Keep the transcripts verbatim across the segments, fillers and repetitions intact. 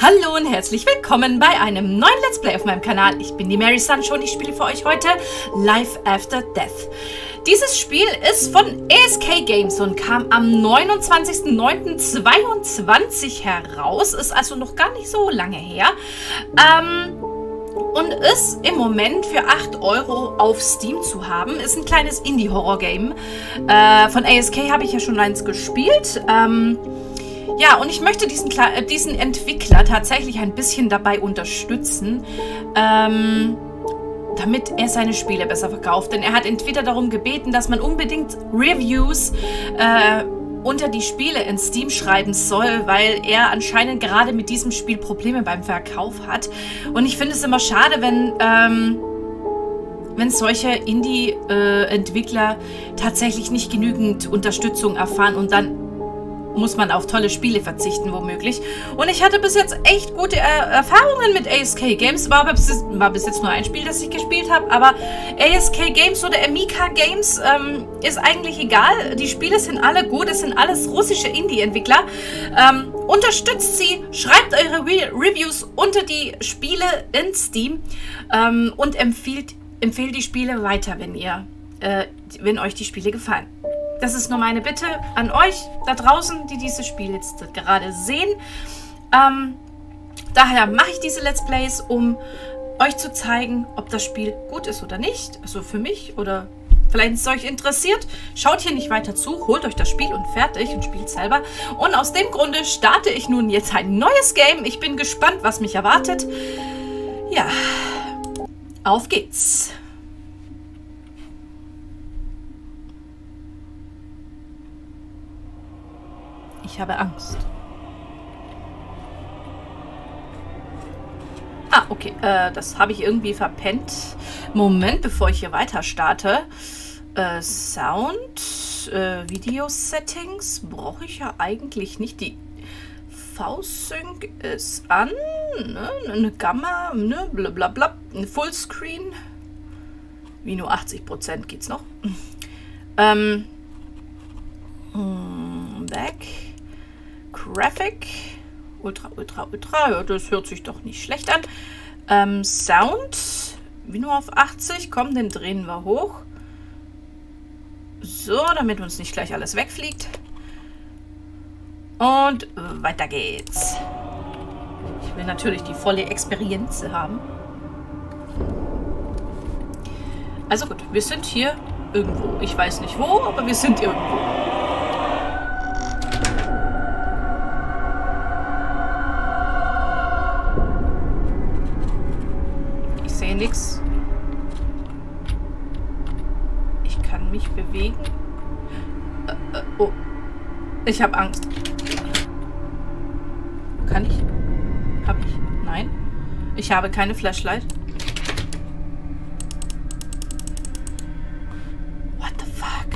Hallo und herzlich willkommen bei einem neuen Let's Play auf meinem Kanal. Ich bin die Mary Sunshine und ich spiele für euch heute Life After Death. Dieses Spiel ist von A S K Games und kam am neunundzwanzigsten neunten zweiundzwanzig heraus. Ist also noch gar nicht so lange her. Ähm... Und ist im Moment für acht Euro auf Steam zu haben. Ist ein kleines Indie-Horror-Game. Äh, von A S K habe ich ja schon eins gespielt. Ähm, ja, und ich möchte diesen, diesen Entwickler tatsächlich ein bisschen dabei unterstützen, ähm, damit er seine Spiele besser verkauft. Denn er hat entweder darum gebeten, dass man unbedingt Reviews äh, unter die Spiele in Steam schreiben soll, weil er anscheinend gerade mit diesem Spiel Probleme beim Verkauf hat. Und ich finde es immer schade, wenn, ähm, wenn solche Indie-Entwickler äh, tatsächlich nicht genügend Unterstützung erfahren und dann muss man auf tolle Spiele verzichten, womöglich. Und ich hatte bis jetzt echt gute er Erfahrungen mit A S K Games. War bis, war bis jetzt nur ein Spiel, das ich gespielt habe, aber A S K Games oder Amica Games ähm, ist eigentlich egal. Die Spiele sind alle gut, es sind alles russische Indie-Entwickler. Ähm, unterstützt sie, schreibt eure Re Reviews unter die Spiele in Steam ähm, und empfiehlt, empfehlt die Spiele weiter, wenn ihr, äh, wenn euch die Spiele gefallen. Das ist nur meine Bitte an euch da draußen, die dieses Spiel jetzt gerade sehen. Ähm, daher mache ich diese Let's Plays, um euch zu zeigen, ob das Spiel gut ist oder nicht. Also für mich oder vielleicht ist es euch interessiert. Schaut hier nicht weiter zu, holt euch das Spiel und fertig und spielt selber. Und aus dem Grunde starte ich nun jetzt ein neues Game. Ich bin gespannt, was mich erwartet. Ja, auf geht's. Ich habe Angst. Ah, okay. Äh, das habe ich irgendwie verpennt. Moment, bevor ich hier weiter starte. Äh, Sound, äh, Video-Settings brauche ich ja eigentlich nicht. Die V-Sync ist an. Ne? Eine Gamma, ne? Blablabla. Ein Fullscreen. Wie nur achtzig Prozent geht's noch. ähm. Back. Graphic. Ultra, Ultra, Ultra. Ja, das hört sich doch nicht schlecht an. Ähm, Sound. Wie nur auf achtzig. Komm, den drehen wir hoch. So, damit uns nicht gleich alles wegfliegt. Und weiter geht's. Ich will natürlich die volle Experience haben. Also gut, wir sind hier irgendwo. Ich weiß nicht wo, aber wir sind irgendwo. Nix. Ich kann mich bewegen. Äh, äh, oh. Ich habe Angst. Kann ich? Habe ich? Nein. Ich habe keine Flashlight. What the fuck?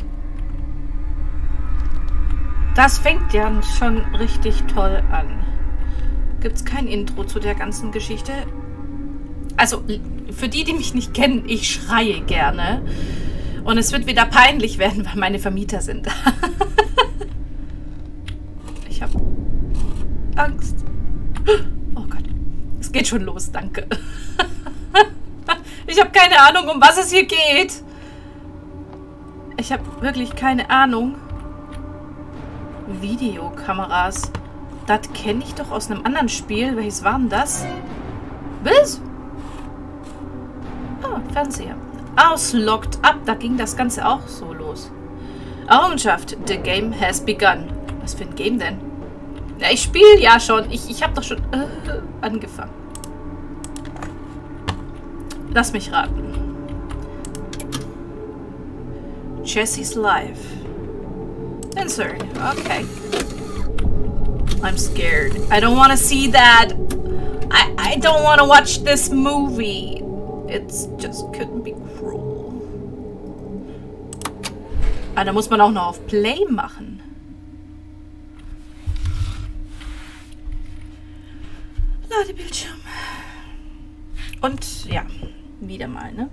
Das fängt ja schon richtig toll an. Gibt es kein Intro zu der ganzen Geschichte? Also, für die, die mich nicht kennen, ich schreie gerne. Und es wird wieder peinlich werden, weil meine Vermieter sind. Ich habe Angst. Oh Gott. Es geht schon los, danke. Ich habe keine Ahnung, um was es hier geht. Ich habe wirklich keine Ahnung. Videokameras. Das kenne ich doch aus einem anderen Spiel. Welches war denn das? Was? Ah, Fernseher. Auslockt ab. Da ging das Ganze auch so los. Errungenschaft. The game has begun. Was für ein Game denn? Ja, ich spiele ja schon. Ich, ich habe doch schon äh, angefangen. Lass mich raten. Jesse's Life. Insert. Okay. I'm scared. I don't want to see that. I, I don't want to watch this movie. It's just couldn't be cruel. Ah, da muss man auch noch auf Play machen. Ladebildschirm. Und ja, wieder mal, ne?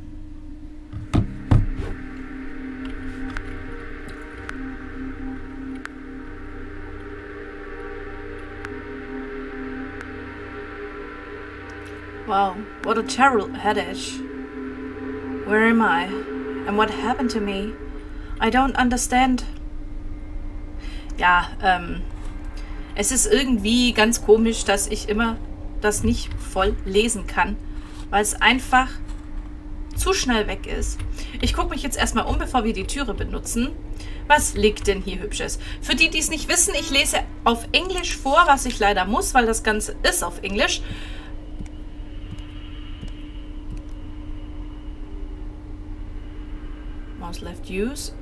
Wow, what a terrible headache. Where am I? And what happened to me? I don't understand. Ja, ähm, es ist irgendwie ganz komisch, dass ich immer das nicht voll lesen kann, weil es einfach zu schnell weg ist. Ich gucke mich jetzt erstmal um, bevor wir die Türe benutzen. Was liegt denn hier Hübsches? Für die, die es nicht wissen, ich lese auf Englisch vor, was ich leider muss, weil das Ganze ist auf Englisch. Mouse left use.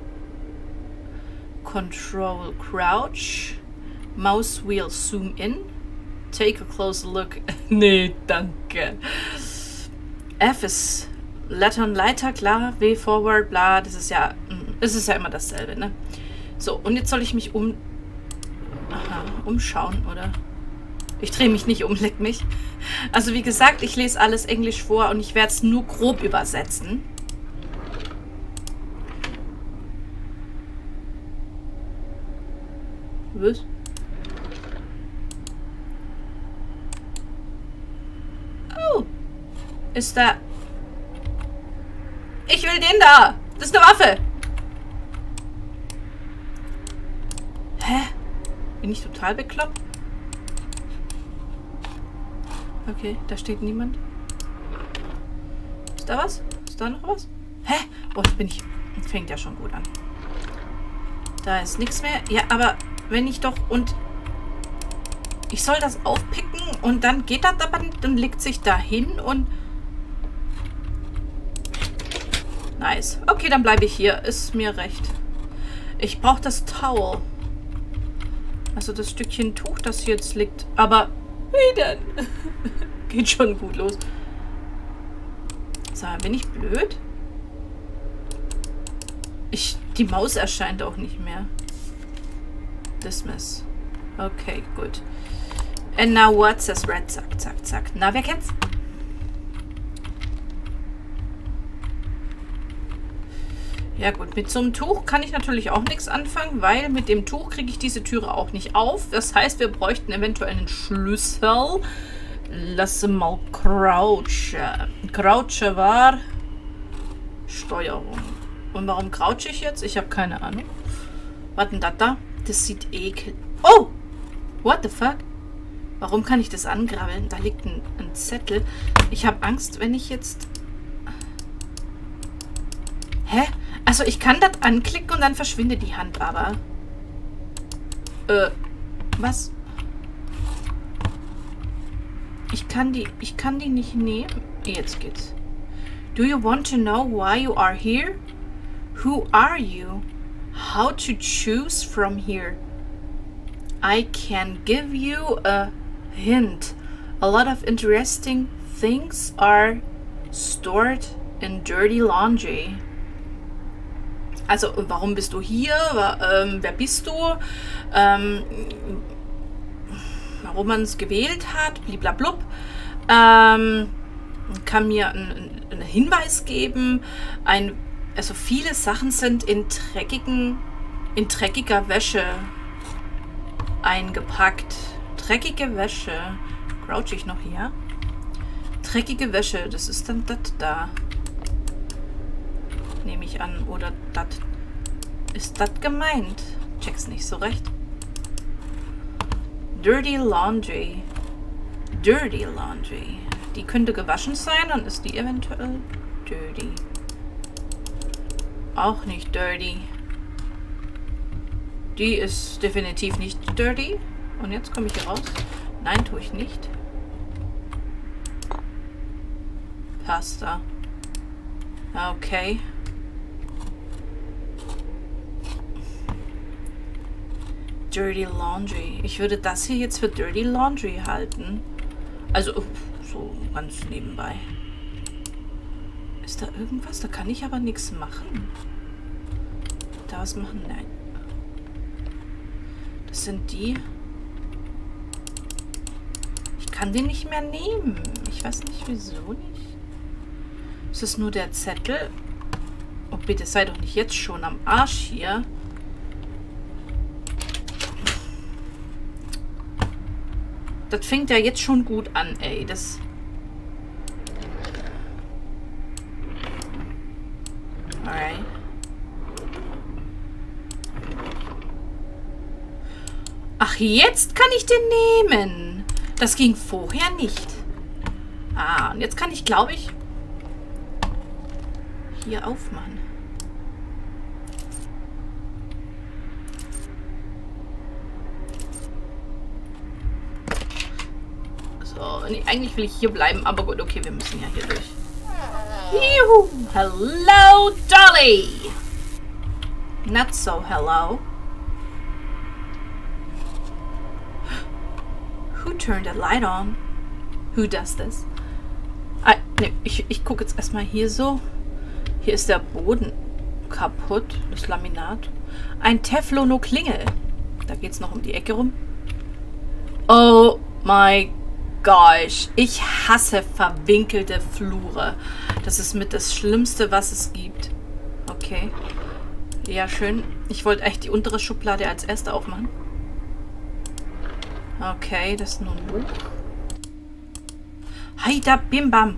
Control crouch. Mouse wheel zoom in. Take a close look. Nee, danke. F ist Lettern Leiter, klar. W forward, bla. Das ist ja, es ist ja immer dasselbe, ne? So, und jetzt soll ich mich um, aha, umschauen, oder? Ich drehe mich nicht um, leck mich. Also wie gesagt, ich lese alles Englisch vor und ich werde es nur grob übersetzen. Was? Oh. Ist da... Ich will den da. Das ist eine Waffe. Hä? Bin ich total bekloppt? Okay, da steht niemand. Ist da was? Ist da noch was? Hä? Oh, bin ich... Fängt ja schon gut an. Da ist nichts mehr. Ja, aber wenn ich doch... Und... Ich soll das aufpicken und dann geht das aber nicht. Dann legt sich da hin und... Nice. Okay, dann bleibe ich hier. Ist mir recht. Ich brauche das Towel. Also das Stückchen Tuch, das hier jetzt liegt. Aber wie denn? Geht schon gut los. So, bin ich blöd? Ich, die Maus erscheint auch nicht mehr. Dismiss. Okay, gut. And now what says red? Zack, zack, zack. Na, wer kennt's? Ja gut, mit so einem Tuch kann ich natürlich auch nichts anfangen, weil mit dem Tuch kriege ich diese Türe auch nicht auf. Das heißt, wir bräuchten eventuell einen Schlüssel. Lass mal crouchen. Crouchen war Steuerung. Und warum crouche ich jetzt? Ich habe keine Ahnung. Was denn das da? Das sieht ekel. Oh! What the fuck? Warum kann ich das angrabbeln? Da liegt ein, ein Zettel. Ich habe Angst, wenn ich jetzt... Hä? Also ich kann das anklicken und dann verschwindet die Hand aber. Äh, was? Ich kann die, ich kann die nicht nehmen. Jetzt geht's. Do you want to know why you are here? Who are you? How to choose from here? I can give you a hint. A lot of interesting things are stored in dirty laundry. Also, warum bist du hier? Ähm, wer bist du? Ähm, warum man es gewählt hat? Bliblablub. Ähm, kann mir einen, einen Hinweis geben. Ein, also viele Sachen sind in dreckigen, in dreckiger Wäsche eingepackt. Dreckige Wäsche. Crouch ich noch hier? Dreckige Wäsche, das ist dann das da. Nehme ich an. Oder das. Ist das gemeint? Check's nicht so recht. Dirty Laundry. Dirty Laundry. Die könnte gewaschen sein, dann ist die eventuell dirty. Auch nicht dirty. Die ist definitiv nicht dirty. Und jetzt komme ich hier raus. Nein, tue ich nicht. Pasta. Okay. Dirty Laundry. Ich würde das hier jetzt für Dirty Laundry halten. Also, so ganz nebenbei. Ist da irgendwas? Da kann ich aber nichts machen. Da was machen? Nein. Das sind die. Ich kann den nicht mehr nehmen. Ich weiß nicht, wieso nicht. Ist das nur der Zettel? Oh, bitte, sei doch nicht jetzt schon am Arsch hier. Das fängt ja jetzt schon gut an, ey. Das... Ach, jetzt kann ich den nehmen. Das ging vorher nicht. Ah, und jetzt kann ich, glaube ich, hier aufmachen. So, nee, eigentlich will ich hier bleiben, aber gut, okay, wir müssen ja hier durch. Juhu! Hello, Dolly! Not so hello. Who turned the light on? Who does this? Ah, ne, ich, ich gucke jetzt erstmal hier so. Hier ist der Boden kaputt. Das Laminat. Ein Teflono-Klingel. Da geht es noch um die Ecke rum. Oh my gosh. Ich hasse verwinkelte Flure. Das ist mit das Schlimmste, was es gibt. Okay. Ja, schön. Ich wollte echt die untere Schublade als erste aufmachen. Okay, das ist nur ein Buch. Haida bim bam.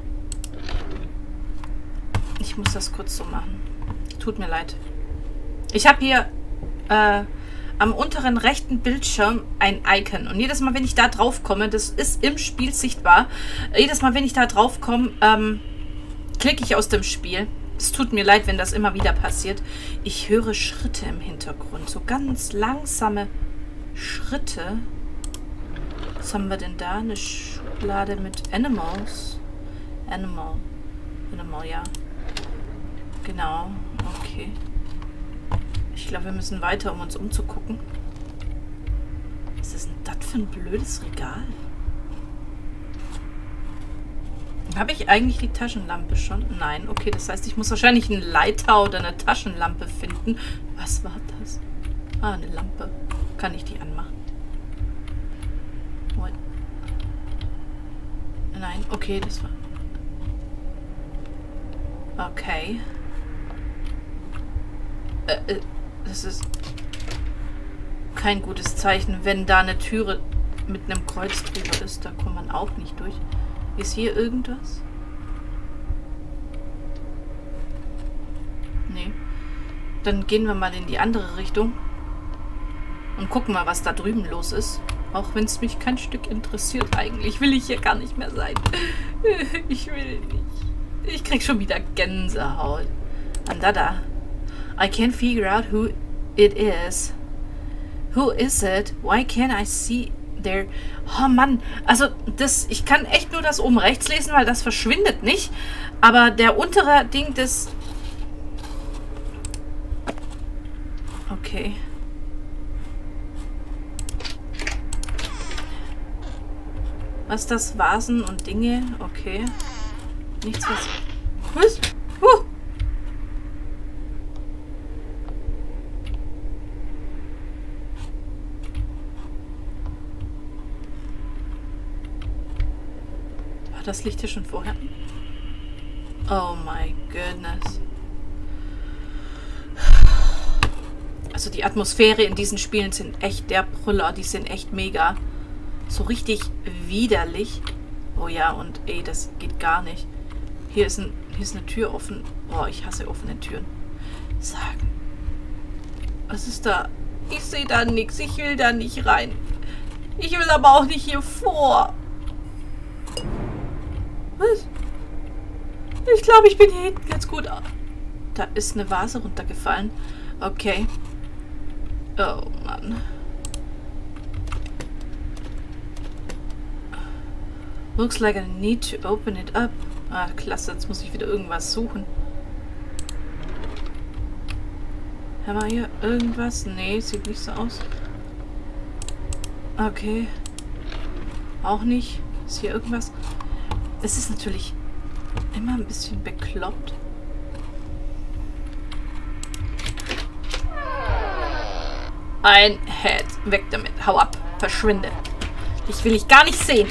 Ich muss das kurz so machen. Tut mir leid. Ich habe hier äh, am unteren rechten Bildschirm ein Icon. Und jedes Mal, wenn ich da drauf komme, das ist im Spiel sichtbar. Jedes Mal, wenn ich da drauf komme, ähm, klicke ich aus dem Spiel. Es tut mir leid, wenn das immer wieder passiert. Ich höre Schritte im Hintergrund. So ganz langsame Schritte. Was haben wir denn da? Eine Schublade mit Animals. Animal. Animal, ja. Genau. Okay. Ich glaube, wir müssen weiter, um uns umzugucken. Was ist denn das für ein blödes Regal? Habe ich eigentlich die Taschenlampe schon? Nein. Okay, das heißt, ich muss wahrscheinlich einen Leiter oder eine Taschenlampe finden. Was war das? Ah, eine Lampe. Kann ich die anmachen? What? Nein, okay, das war... Okay. Äh, äh, das ist kein gutes Zeichen, wenn da eine Türe mit einem Kreuz drüber ist. Da kommt man auch nicht durch. Ist hier irgendwas? Nee. Dann gehen wir mal in die andere Richtung und gucken mal, was da drüben los ist. Auch wenn es mich kein Stück interessiert. Eigentlich will ich hier gar nicht mehr sein. Ich will nicht. Ich krieg schon wieder Gänsehaut. Andada. I can't figure out who it is. Who is it? Why can't I see their... Oh Mann. Also das... Ich kann echt nur das oben rechts lesen, weil das verschwindet nicht. Aber der untere Ding, das... Okay. Was das? Vasen und Dinge? Okay. Nichts was... Was? Huh. War das Licht hier schon vorher? Oh my goodness. Also die Atmosphäre in diesen Spielen sind echt der Brüller. Die sind echt mega. So richtig widerlich. Oh ja, und ey, das geht gar nicht. Hier ist, ein, hier ist eine Tür offen. Oh, ich hasse offene Türen. Sagen. Was ist da? Ich sehe da nichts. Ich will da nicht rein. Ich will aber auch nicht hier vor. Was? Ich glaube, ich bin hier hinten ganz gut. Da ist eine Vase runtergefallen. Okay. Oh Mann. Looks like I need to open it up. Ah, klasse, jetzt muss ich wieder irgendwas suchen. Haben wir hier irgendwas? Nee, sieht nicht so aus. Okay. Auch nicht. Ist hier irgendwas? Es ist natürlich immer ein bisschen bekloppt. Ein Head. Weg damit. Hau ab. Verschwinde. Dich will ich gar nicht sehen.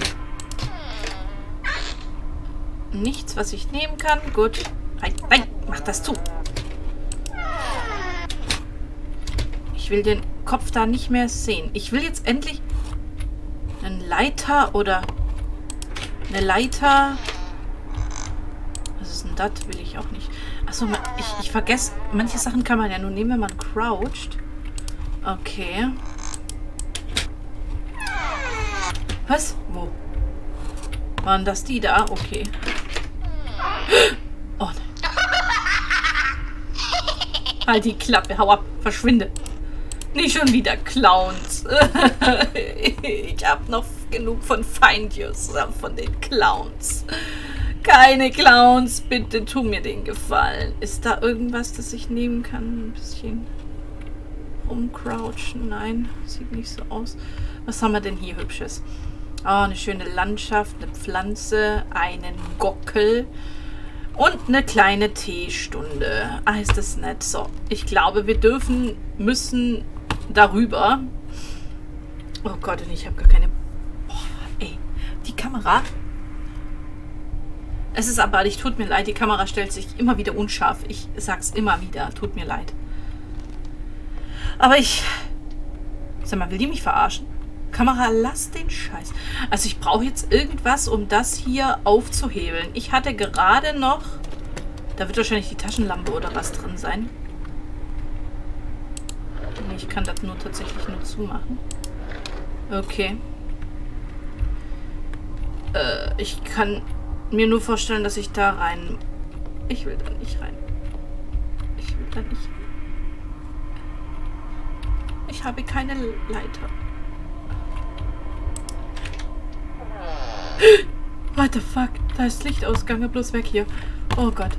Nichts, was ich nehmen kann. Gut. Nein, nein, mach das zu. Ich will den Kopf da nicht mehr sehen. Ich will jetzt endlich einen Leiter oder eine Leiter. Was ist denn das? Will ich auch nicht. Achso, ich, ich vergesse, manche Sachen kann man ja nur nehmen, wenn man croucht. Okay. Was? Wo? Waren das die da? Okay. Oh nein. Halt die Klappe, hau ab, verschwinde. Nicht schon wieder Clowns. Ich hab noch genug von Find Yourself, von den Clowns. Keine Clowns, bitte tu mir den Gefallen. Ist da irgendwas, das ich nehmen kann? Ein bisschen umcrouchen? Nein, sieht nicht so aus. Was haben wir denn hier Hübsches? Oh, eine schöne Landschaft, eine Pflanze, einen Gockel und eine kleine Teestunde. Ah, ist das nett. So, ich glaube, wir dürfen, müssen darüber. Oh Gott, und ich habe gar keine... Oh, ey, die Kamera... Es ist abartig, tut mir leid, die Kamera stellt sich immer wieder unscharf. Ich sag's immer wieder, tut mir leid. Aber ich... Sag mal, will die mich verarschen? Kamera, lass den Scheiß. Also ich brauche jetzt irgendwas, um das hier aufzuhebeln. Ich hatte gerade noch... Da wird wahrscheinlich die Taschenlampe oder was drin sein. Ich kann das nur tatsächlich nur zumachen. Okay. Äh, ich kann... mir nur vorstellen, dass ich da rein... Ich will da nicht rein. Ich will da nicht rein. Ich habe keine Leiter. What the fuck? Da ist Lichtausgang. Bloß weg hier. Oh Gott.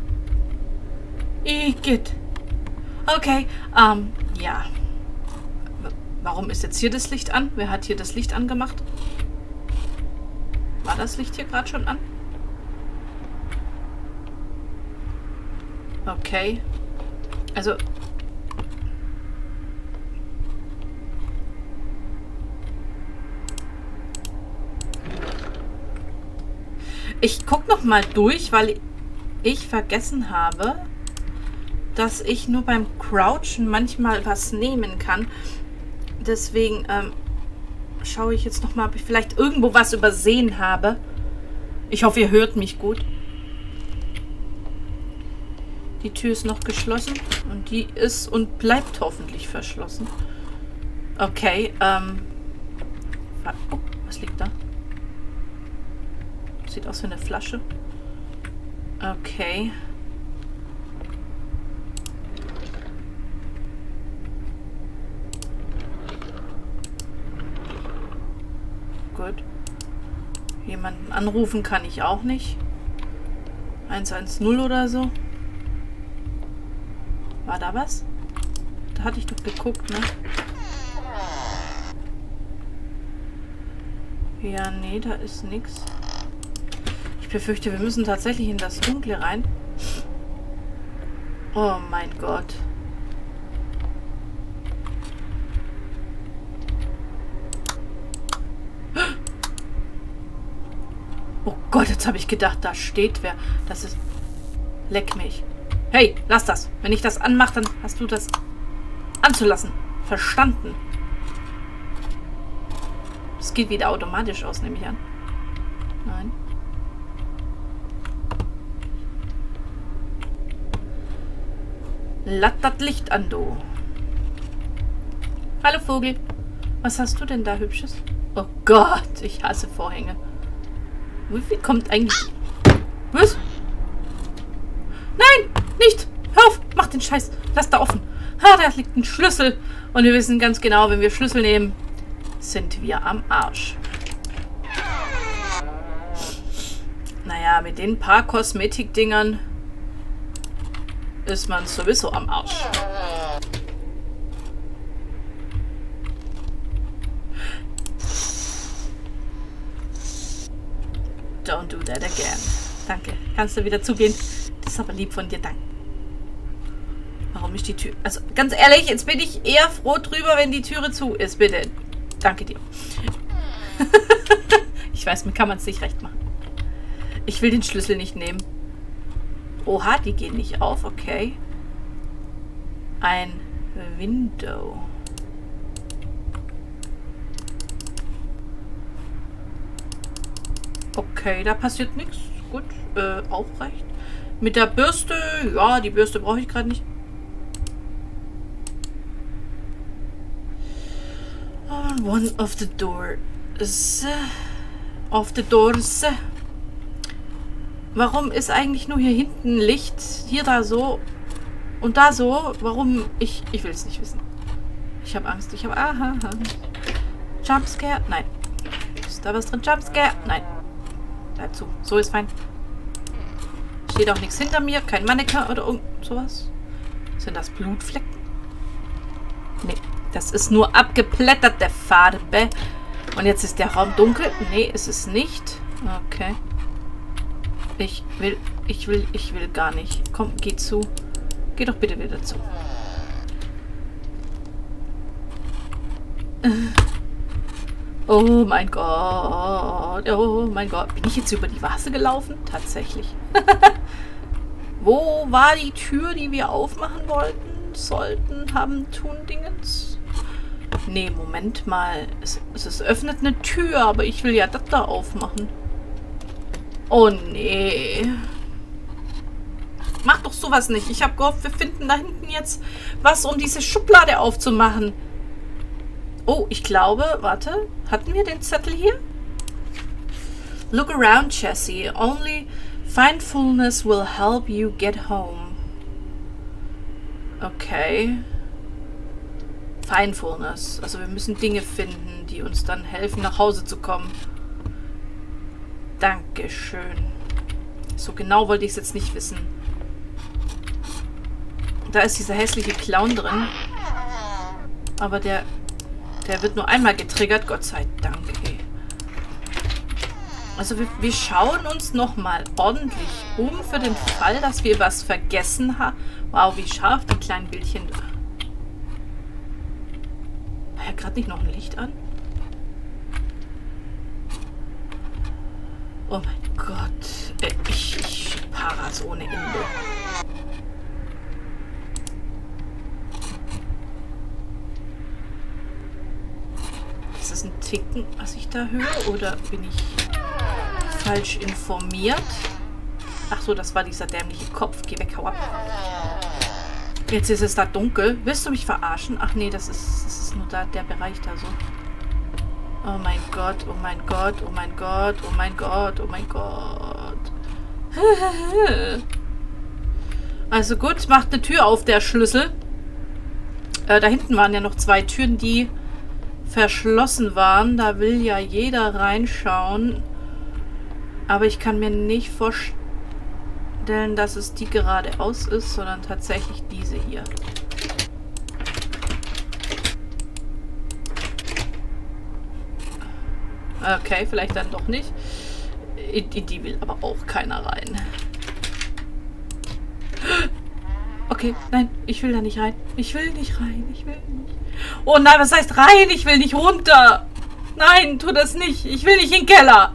Igitt. Okay. Ähm, ja. Warum ist jetzt hier das Licht an? Wer hat hier das Licht angemacht? War das Licht hier gerade schon an? Okay. Also... Ich gucke noch mal durch, weil ich vergessen habe, dass ich nur beim Crouchen manchmal was nehmen kann. Deswegen ähm, schaue ich jetzt noch mal, ob ich vielleicht irgendwo was übersehen habe. Ich hoffe, ihr hört mich gut. Die Tür ist noch geschlossen und die ist und bleibt hoffentlich verschlossen. Okay, ähm... Oh, was liegt da? Sieht aus wie eine Flasche. Okay. Gut. Jemanden anrufen kann ich auch nicht. eins eins null oder so. War da was? Da hatte ich doch geguckt, ne? Ja, nee, da ist nichts. Ich befürchte, wir müssen tatsächlich in das Dunkle rein. Oh mein Gott. Oh Gott, jetzt habe ich gedacht, da steht wer. Das ist... Leck mich. Hey, lass das. Wenn ich das anmache, dann hast du das anzulassen. Verstanden. Es geht wieder automatisch aus, nehme ich an. Nein. Lass das Licht an, du. Hallo Vogel. Was hast du denn da Hübsches? Oh Gott, ich hasse Vorhänge. Wie viel kommt eigentlich... Was? Nein, nicht. Hör auf, mach den Scheiß. Lass da offen. Ha, da liegt ein Schlüssel. Und wir wissen ganz genau, wenn wir Schlüssel nehmen, sind wir am Arsch. Naja, mit den paar Kosmetikdingern ist man sowieso am Arsch. Don't do that again. Danke. Kannst du wieder zugehen? Das ist aber lieb von dir. Danke. Warum ist die Tür... Also, ganz ehrlich, jetzt bin ich eher froh drüber, wenn die Türe zu ist. Bitte. Danke dir. Ich weiß, mir kann man es nicht recht machen. Ich will den Schlüssel nicht nehmen. Oha, die gehen nicht auf. Okay. Ein Window. Okay, da passiert nichts. Gut, äh, aufrecht. Mit der Bürste, ja, die Bürste brauche ich gerade nicht. Oh, one of the door Auf the doors. Warum ist eigentlich nur hier hinten Licht? Hier da so und da so? Warum? Ich, ich will es nicht wissen. Ich habe Angst. Ich habe... Aha. aha. Jumpscare? Nein. Ist da was drin? Jumpscare? Nein. Bleib zu. So ist fein. Steht auch nichts hinter mir. Kein Mannequin oder irgend sowas. Sind das Blutflecken? Nee. Das ist nur abgeplätterte Farbe. Und jetzt ist der Raum dunkel. Nee, ist es nicht. Okay. Ich will, ich will, ich will gar nicht. Komm, geh zu. Geh doch bitte wieder zu. Oh mein Gott. Oh mein Gott. Bin ich jetzt über die Vase gelaufen? Tatsächlich. Wo war die Tür, die wir aufmachen wollten? Sollten, haben, tun, Dingens? Nee, Moment mal. Es, es öffnet eine Tür, aber ich will ja das da aufmachen. Oh nee. Mach doch sowas nicht. Ich habe gehofft, wir finden da hinten jetzt was, um diese Schublade aufzumachen. Oh, ich glaube, warte. Hatten wir den Zettel hier? Look around, Jessie. Only mindfulness will help you get home. Okay. Mindfulness. Also wir müssen Dinge finden, die uns dann helfen, nach Hause zu kommen. Dankeschön. So genau wollte ich es jetzt nicht wissen. Da ist dieser hässliche Clown drin. Aber der, der wird nur einmal getriggert. Gott sei Dank, ey. Also wir, wir schauen uns nochmal ordentlich um für den Fall, dass wir was vergessen haben. Wow, wie scharf die kleinen Bildchen da. War ja gerade nicht noch ein Licht an? Oh mein Gott. Äh, ich, ich Paras ohne Ende. Ist das ein Ticken, was ich da höre? Oder bin ich falsch informiert? Ach so, das war dieser dämliche Kopf. Geh weg, hau ab. Jetzt ist es da dunkel. Willst du mich verarschen? Ach nee, das ist, das ist nur da der Bereich da so. Oh mein Gott, oh mein Gott, oh mein Gott, oh mein Gott, oh mein Gott. Also gut, macht eine Tür auf, der Schlüssel. Äh, da hinten waren ja noch zwei Türen, die verschlossen waren. Da will ja jeder reinschauen. Aber ich kann mir nicht vorstellen, dass es die geradeaus ist, sondern tatsächlich diese hier. Okay, vielleicht dann doch nicht. In, in die will aber auch keiner rein. Okay, nein, ich will da nicht rein. Ich will nicht rein, ich will nicht. Oh nein, was heißt rein? Ich will nicht runter. Nein, tu das nicht. Ich will nicht in den Keller.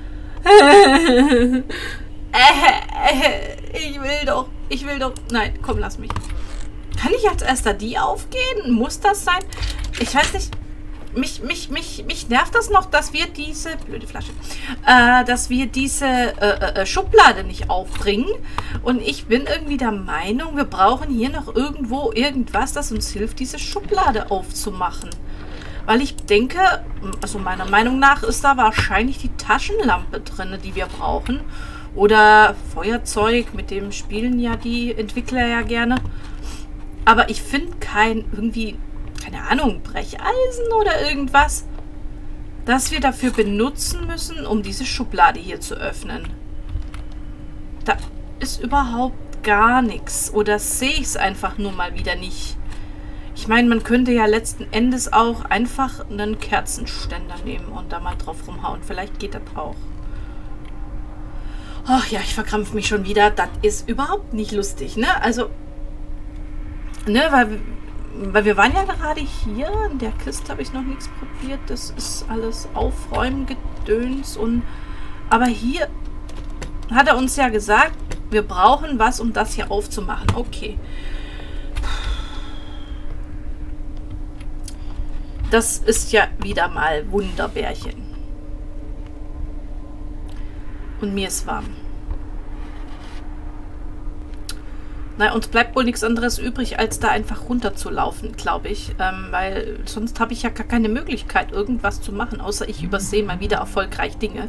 Ich will doch, ich will doch. Nein, komm, lass mich. Kann ich als erster die aufgehen? Muss das sein? Ich weiß nicht. Mich, mich, mich, mich nervt das noch, dass wir diese, blöde Flasche, äh, dass wir diese äh, äh, Schublade nicht aufbringen. Und ich bin irgendwie der Meinung, wir brauchen hier noch irgendwo irgendwas, das uns hilft, diese Schublade aufzumachen. Weil ich denke, also meiner Meinung nach ist da wahrscheinlich die Taschenlampe drin, die wir brauchen. Oder Feuerzeug, mit dem spielen ja die Entwickler ja gerne. Aber ich finde kein irgendwie... keine Ahnung, Brecheisen oder irgendwas, das wir dafür benutzen müssen, um diese Schublade hier zu öffnen. Da ist überhaupt gar nichts. Oder sehe ich es einfach nur mal wieder nicht. Ich meine, man könnte ja letzten Endes auch einfach einen Kerzenständer nehmen und da mal drauf rumhauen. Vielleicht geht das auch. Ach ja, ich verkrampfe mich schon wieder. Das ist überhaupt nicht lustig, ne? Also, ne, weil... Weil wir waren ja gerade hier. In der Kiste habe ich noch nichts probiert. Das ist alles Aufräumen, Gedöns. Und aber hier hat er uns ja gesagt, wir brauchen was, um das hier aufzumachen. Okay. Das ist ja wieder mal Wunderbärchen. Und mir ist warm. Na, uns bleibt wohl nichts anderes übrig, als da einfach runterzulaufen, glaube ich. Ähm, weil sonst habe ich ja gar keine Möglichkeit, irgendwas zu machen, außer ich übersehe mal wieder erfolgreich Dinge.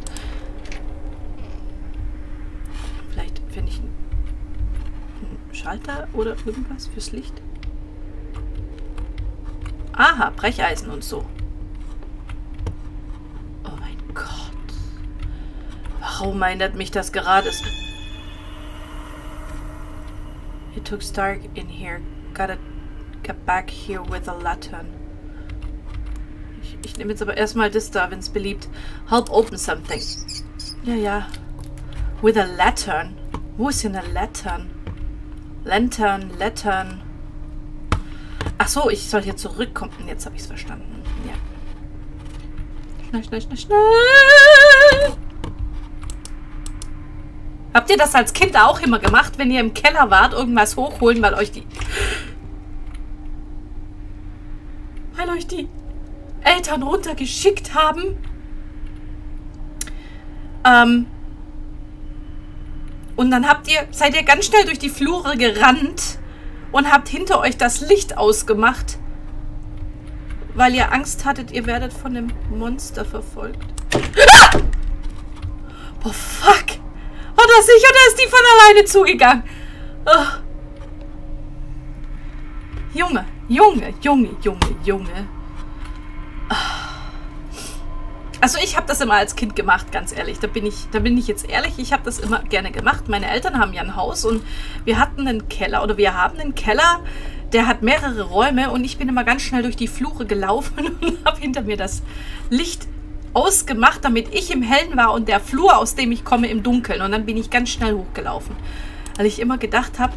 Vielleicht finde ich einen, einen Schalter oder irgendwas fürs Licht. Aha, Brecheisen und so. Oh mein Gott. Warum erinnert mich das gerade? It took dark in here. Gotta get back here with a lantern. Ich, ich nehme jetzt aber erstmal das da, wenn es beliebt. Help open something. Ja, ja. With a lantern. Wo ist denn eine Lantern? Lantern, Lantern. Ach so, ich soll hier zurückkommen. Jetzt habe ich es verstanden. Ja. Schnell, schnell, schnell, schnell. Habt ihr das als Kind auch immer gemacht, wenn ihr im Keller wart, irgendwas hochholen, weil euch die... Weil euch die Eltern runtergeschickt haben? Ähm... Und dann habt ihr, seid ihr ganz schnell durch die Flure gerannt und habt hinter euch das Licht ausgemacht, weil ihr Angst hattet, ihr werdet von dem Monster verfolgt. Ah! Oh, fuck! Oder sicher, da ist die von alleine zugegangen. Oh. Junge, Junge, Junge, Junge, Junge. Also ich habe das immer als Kind gemacht, ganz ehrlich. Da bin ich, da bin ich jetzt ehrlich. Ich habe das immer gerne gemacht. Meine Eltern haben ja ein Haus und wir hatten einen Keller oder wir haben einen Keller, der hat mehrere Räume und ich bin immer ganz schnell durch die Flure gelaufen und habe hinter mir das Licht ausgemacht, damit ich im Hellen war und der Flur, aus dem ich komme, im Dunkeln. Und dann bin ich ganz schnell hochgelaufen. Weil ich immer gedacht habe,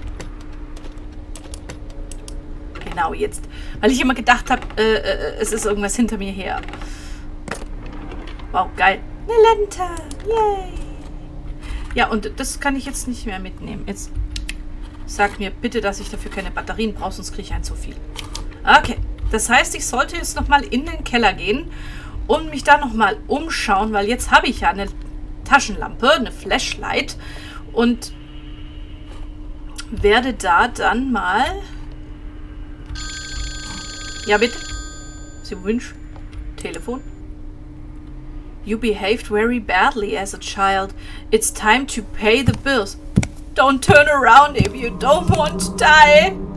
genau jetzt, weil ich immer gedacht habe, äh, äh, es ist irgendwas hinter mir her. Wow, geil. Eine Lantern, yay. Ja, und das kann ich jetzt nicht mehr mitnehmen. Jetzt sag mir bitte, dass ich dafür keine Batterien brauche, sonst kriege ich ein zu viel. Okay, das heißt, ich sollte jetzt nochmal in den Keller gehen und mich da nochmal umschauen, weil jetzt habe ich ja eine Taschenlampe, eine Flashlight und werde da dann mal... Ja, bitte? Sie wünscht Telefon. You behaved very badly as a child. It's time to pay the bills. Don't turn around if you don't want to die.